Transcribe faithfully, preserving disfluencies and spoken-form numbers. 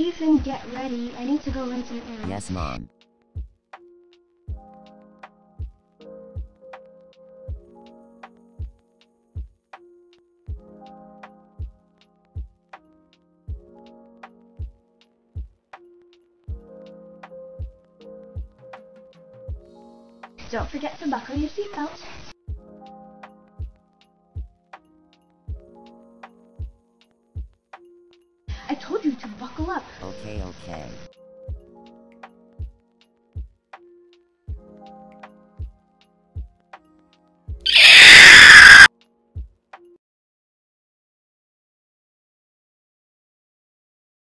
Ethan, get ready. I need to go run some errands. Yes, Mom. Don't forget to buckle your seatbelt. I told you to buckle up. Okay, okay.